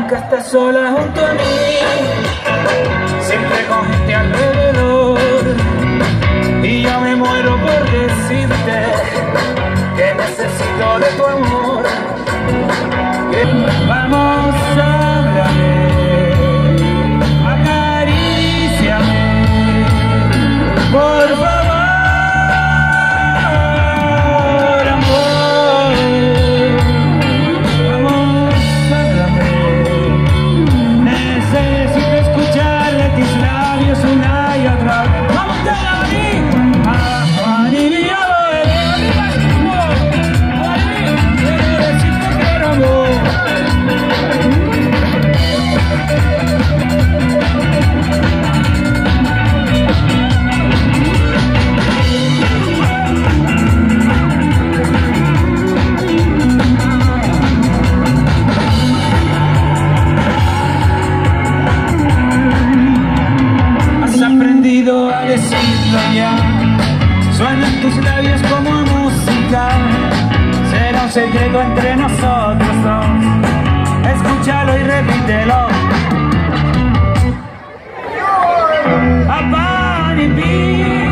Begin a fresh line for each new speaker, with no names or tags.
nunca estás sola junto a mí, siempre con gente alrededor. Y yo me muero por decirte que necesito de tu amor. Vamos, háblame, acaríciame, por favor, amor. Vamos, háblame, necesito escuchar de tus labios una y otra vez. ¡Vamos, a decirlo ya? Suenan tus labios como música, será un secreto entre nosotros dos. Escúchalo y repítelo. A pan y